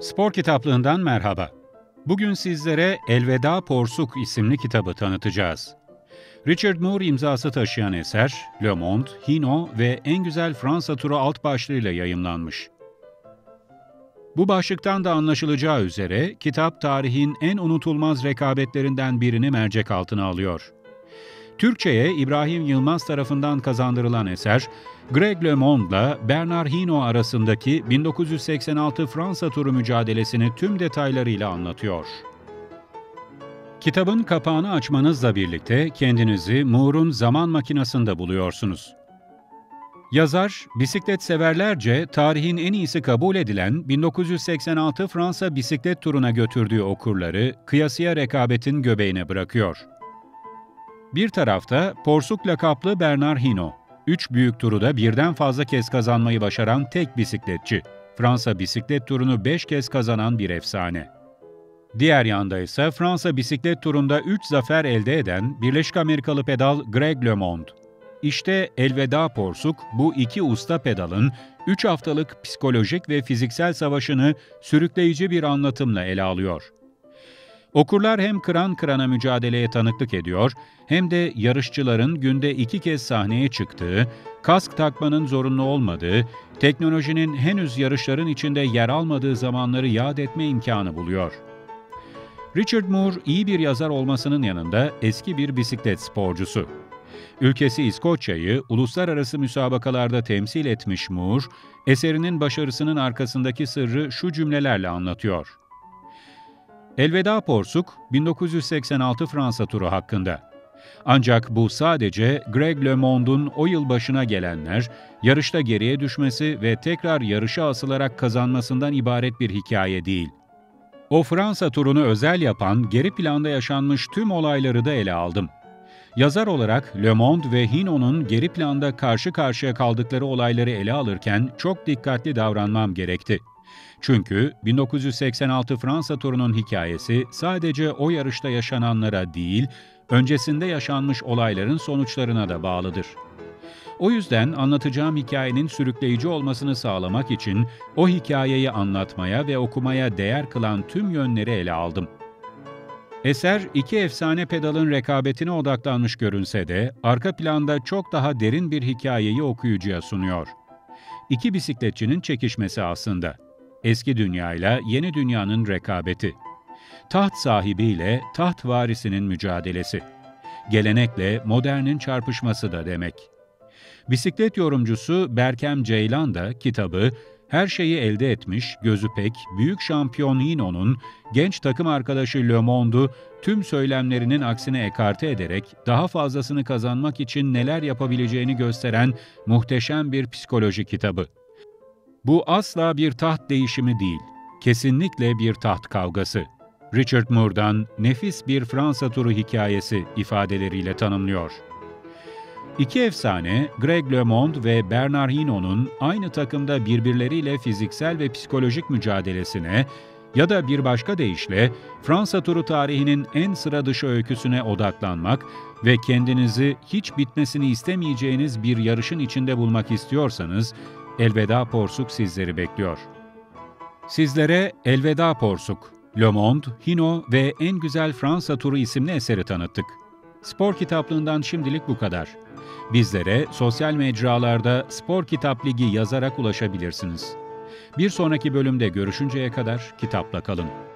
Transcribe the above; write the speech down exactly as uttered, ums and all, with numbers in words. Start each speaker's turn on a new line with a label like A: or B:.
A: Spor kitaplığından merhaba. Bugün sizlere Elveda Porsuk isimli kitabı tanıtacağız. Richard Moore imzası taşıyan eser, Le Monde, Hino ve En Güzel Fransa Turu alt başlığıyla yayımlanmış. Bu başlıktan da anlaşılacağı üzere, kitap tarihin en unutulmaz rekabetlerinden birini mercek altına alıyor. Türkçe'ye İbrahim Yılmaz tarafından kazandırılan eser, Greg LeMond'la Bernard Hinault arasındaki bin dokuz yüz seksen altı Fransa turu mücadelesini tüm detaylarıyla anlatıyor. Kitabın kapağını açmanızla birlikte kendinizi Moore'un zaman makinasında buluyorsunuz. Yazar, bisiklet severlerce tarihin en iyisi kabul edilen bin dokuz yüz seksen altı Fransa bisiklet turuna götürdüğü okurları kıyasıya rekabetin göbeğine bırakıyor. Bir tarafta Porsuk lakaplı Bernard Hinault, üç büyük turu da birden fazla kez kazanmayı başaran tek bisikletçi. Fransa bisiklet turunu beş kez kazanan bir efsane. Diğer yanda ise Fransa bisiklet turunda üç zafer elde eden Birleşik Amerikalı pedal Greg LeMond. İşte Elveda Porsuk, bu iki usta pedalın üç haftalık psikolojik ve fiziksel savaşını sürükleyici bir anlatımla ele alıyor. Okurlar hem kıran kırana mücadeleye tanıklık ediyor, hem de yarışçıların günde iki kez sahneye çıktığı, kask takmanın zorunlu olmadığı, teknolojinin henüz yarışların içinde yer almadığı zamanları yad etme imkanı buluyor. Richard Moore iyi bir yazar olmasının yanında eski bir bisiklet sporcusu. Ülkesi İskoçya'yı uluslararası müsabakalarda temsil etmiş Moore, eserinin başarısının arkasındaki sırrı şu cümlelerle anlatıyor. Elveda Porsuk, bin dokuz yüz seksen altı Fransa turu hakkında. Ancak bu sadece Greg LeMond'un o yıl başına gelenler, yarışta geriye düşmesi ve tekrar yarışa asılarak kazanmasından ibaret bir hikaye değil. O Fransa turunu özel yapan geri planda yaşanmış tüm olayları da ele aldım. Yazar olarak Le Monde ve Hinault'un geri planda karşı karşıya kaldıkları olayları ele alırken çok dikkatli davranmam gerekti. Çünkü bin dokuz yüz seksen altı Fransa turunun hikayesi sadece o yarışta yaşananlara değil, öncesinde yaşanmış olayların sonuçlarına da bağlıdır. O yüzden anlatacağım hikayenin sürükleyici olmasını sağlamak için o hikayeyi anlatmaya ve okumaya değer kılan tüm yönleri ele aldım. Eser, iki efsane pedalın rekabetine odaklanmış görünse de, arka planda çok daha derin bir hikayeyi okuyucuya sunuyor. İki bisikletçinin çekişmesi aslında. Eski dünyayla yeni dünyanın rekabeti. Taht sahibiyle taht varisinin mücadelesi. Gelenekle modernin çarpışması da demek. Bisiklet yorumcusu Berkem Ceylan da kitabı, her şeyi elde etmiş, gözü pek, büyük şampiyon Hinault'un genç takım arkadaşı Le Monde'u tüm söylemlerinin aksine ekarte ederek daha fazlasını kazanmak için neler yapabileceğini gösteren muhteşem bir psikoloji kitabı. Bu asla bir taht değişimi değil, kesinlikle bir taht kavgası. Richard Moore'dan nefis bir Fransa turu hikayesi ifadeleriyle tanımlıyor. İki efsane, Greg LeMond ve Bernard Hinault'un aynı takımda birbirleriyle fiziksel ve psikolojik mücadelesine ya da bir başka deyişle Fransa turu tarihinin en sıra dışı öyküsüne odaklanmak ve kendinizi hiç bitmesini istemeyeceğiniz bir yarışın içinde bulmak istiyorsanız, Elveda Porsuk sizleri bekliyor. Sizlere Elveda Porsuk, Le Monde, Hinault ve En Güzel Fransa Turu isimli eseri tanıttık. Spor kitaplığından şimdilik bu kadar. Bizlere sosyal mecralarda Spor Kitap Ligi yazarak ulaşabilirsiniz. Bir sonraki bölümde görüşünceye kadar kitapla kalın.